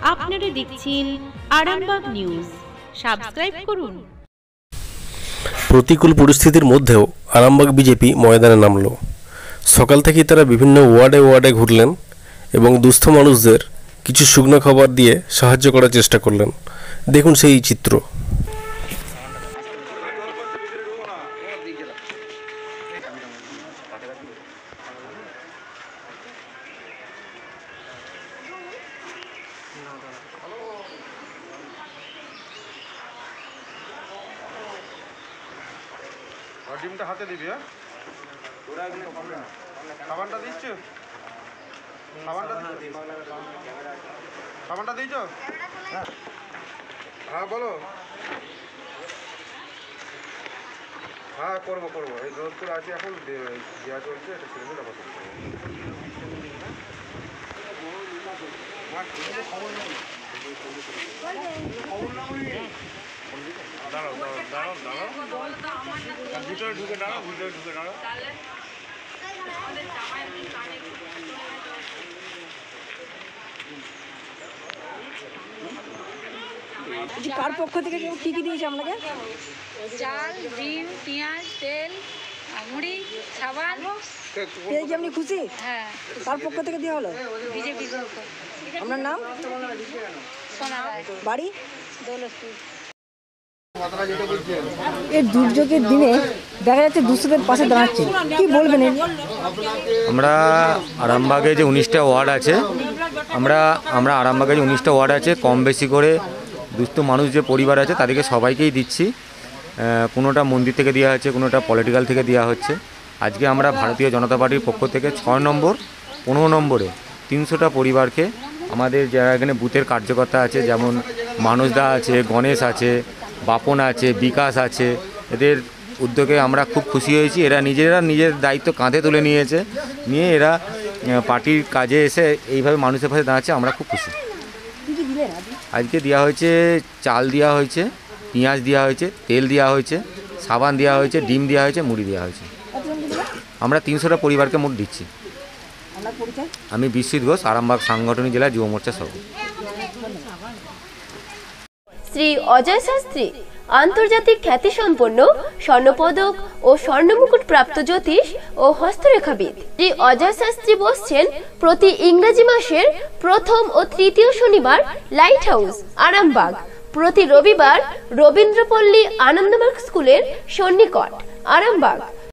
আপনারা দেখছেন Arambagh news. Subscribe করুন। প্রতিকূল পরিস্থিতির মধ্যেও আরামবাগ বিজেপি ময়দানে নামলো। সকাল থেকেই তারা বিভিন্ন ওয়ার্ডে ওয়ার্ডে ঘুরলেন এবং দুস্থ মানুষদের কিছু শুকনো খাবার দিয়ে সাহায্য করার চেষ্টা করলেন। দেখুন সেই চিত্র। ডিমটা হাতে দিবি। হ্যাঁ, সাবানটা দিচ্ছ? সাবানটা দিয়েছ? হ্যাঁ বলো। হ্যাঁ করবো এই রোদপুর আছে এখন দেওয়া চলছে, এটা ছেড়ে দিলে কথা ভিতরে ঢুকে দাঁড়াও। কার পক্ষ থেকে কি কি দিয়েছে আপনাকে? চাল, ডিম, পেঁয়াজ, তেল, মুড়ি, সাবান। পেয়ে কি আপনি খুশি? হ্যাঁ। কার পক্ষ থেকে দেওয়া হলো? বিজেপি। আপনার নাম? সোনা রায়। বাড়ি? দৌলতপুর। এই দুর্যোগের দিনে দেখা যাচ্ছে দুস্থদের পাশে দাঁড়াচ্ছে, কি বলবেন? আমরা আরামবাগে যে 19টা ওয়ার্ড আছে, আমরা আরামবাগে যে 19টা ওয়ার্ড আছে, কম বেশি করে দুস্থ মানুষ যে পরিবার আছে তাদেরকে সবাইকেই দিচ্ছি। কোনোটা মন্দির থেকে দেওয়া হচ্ছে, কোনোটা পলিটিক্যাল থেকে দেওয়া হচ্ছে। আজকে আমরা ভারতীয় জনতা পার্টির পক্ষ থেকে 6 নম্বর 15 নম্বরে 300টা পরিবারকে, আমাদের যারা এখানে বুথের কার্যকর্তা আছে, যেমন মানসদা আছে, গণেশ আছে, বাপন আছে, বিকাশ আছে, এদের উদ্যোগে আমরা খুব খুশি হয়েছি। এরা নিজের দায়িত্ব কাঁধে তুলে নিয়ে এরা পার্টির কাজে এসে এইভাবে মানুষের পাশে দাঁড়াচ্ছে। আমরা খুব খুশি। আজকে দেওয়া হয়েছে চাল, দেওয়া হয়েছে পেঁয়াজ, দেওয়া হয়েছে তেল, দেওয়া হয়েছে সাবান, দেওয়া হয়েছে ডিম, দেওয়া হয়েছে মুড়ি, দেওয়া হয়েছে। আমরা 300টা পরিবারকে মোট দিচ্ছি। আমি বিশ্বজিৎ ঘোষ, আরামবাগ সাংগঠনিক জেলা যুব মোর্চা সভাপতি। শ্রী অজয় শাস্ত্রী আন্তর্জাতিক খ্যাতিসম্পন্ন স্বর্ণপদক ও স্বর্ণমুকুট প্রাপ্ত জ্যোতিষ ও হস্তরেখাবিদ। শ্রী অজয় শাস্ত্রী বসছেন প্রতি ইংরেজি মাসের প্রথম ও তৃতীয় শনিবার লাইট হাউস আরামবাগ, প্রতি রবিবার রবীন্দ্রপল্লী আনন্দমার্গ স্কুলের সন্নিকট আরামবাগ।